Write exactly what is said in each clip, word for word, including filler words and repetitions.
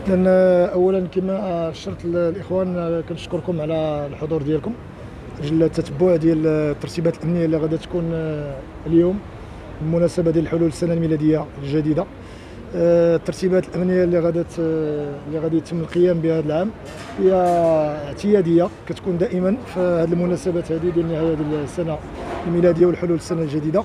لان اولا كما شرت الاخوان كنشكركم على الحضور ديالكم اجل التتبع ديال الترتيبات الامنيه اللي غادا تكون اليوم بمناسبه ديال حلول السنه الميلاديه الجديده. الترتيبات الامنيه اللي غادا اللي غادي يتم القيام بها هذا العام هي اعتياديه كتكون دائما في هذه المناسبات هذه ديال نهايه ديال السنه الميلاديه والحلول السنه الجديده.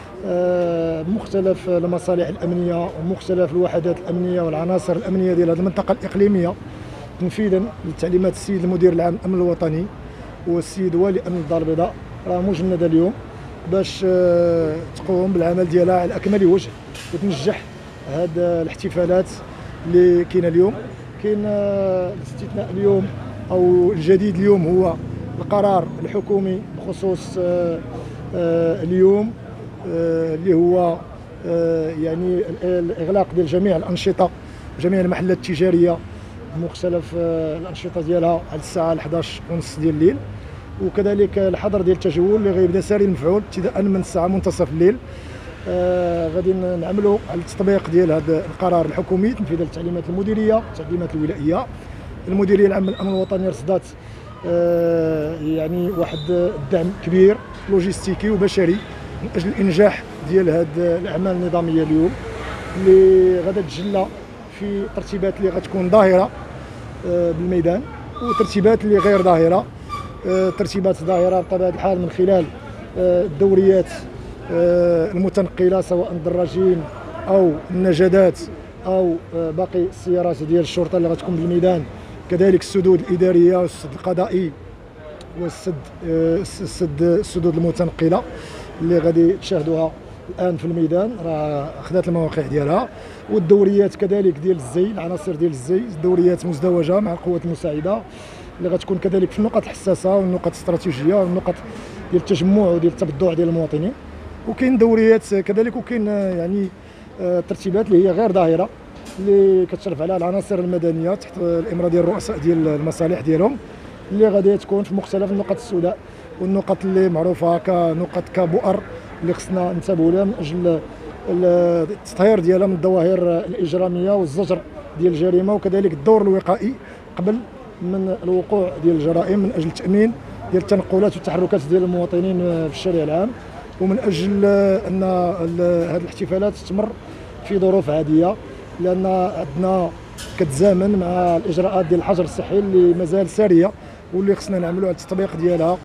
مختلف المصالح الامنيه ومختلف الوحدات الامنيه والعناصر الامنيه ديال هذه المنطقه الاقليميه تنفيذا لتعليمات السيد المدير العام للامن الوطني والسيد والي امن الدار البيضاء راه مجنده اليوم باش تقوم بالعمل ديالها على اكمل وجه وتنجح هاد الاحتفالات اللي كاينه اليوم. كاين الاستثناء اليوم او الجديد اليوم هو القرار الحكومي بخصوص اليوم اللي هو يعني الاغلاق ديال جميع الانشطه جميع المحلات التجاريه بمختلف الانشطه ديالها على الساعه الحداش ونص ديال الليل، وكذلك الحظر ديال التجول اللي غيبدا ساري المفعول ابتداء من الساعه منتصف الليل. آه غادي نعملوا على التطبيق ديال هذا القرار الحكومي تنفيذا للتعليمات المديريه التعليمات الولائيه. المديريه العامه للامن الوطني رصدات آه يعني واحد الدعم كبير لوجستيكي وبشري من اجل الانجاح ديال هذه الاعمال النظاميه اليوم اللي غادا تجلى في ترتيبات اللي غتكون ظاهره آه بالميدان وترتيبات اللي غير ظاهره. آه ترتيبات ظاهره بطبيعه الحال من خلال آه الدوريات المتنقله سواء الدراجين او النجدات او باقي السيارات ديال الشرطه اللي غتكون بالميدان، كذلك السدود الاداريه والسد القضائي والسد السد السدود المتنقله اللي غادي تشاهدوها الان في الميدان راه اخذت المواقع ديالها، والدوريات كذلك ديال الزي العناصر ديال الزي دوريات مزدوجه مع القوات المساعده اللي غتكون كذلك في النقط الحساسه والنقط الاستراتيجيه والنقط ديال التجمع وديال التبضع ديال المواطنين. وكاين دوريات كذلك وكاين يعني ترتيبات اللي هي غير ظاهره اللي كتشرف عليها العناصر المدنيه تحت الامره ديال الرؤساء ديال المصالح ديالهم اللي غادي تكون في مختلف النقط السوداء والنقط اللي معروفه كنقط كبؤر اللي خصنا ننتبهوا لها من اجل التطهير ديالها من الظواهر الاجراميه والزجر ديال الجريمه، وكذلك الدور الوقائي قبل من الوقوع ديال الجرائم من اجل التامين ديال التنقلات والتحركات ديال المواطنين في الشارع العام، ومن اجل ان هذه الاحتفالات تتمر في ظروف عاديه لان عندنا كتزامن مع الاجراءات ديال الحجر الصحي اللي مازال ساريه واللي خصنا نعملوا على التطبيق ديالها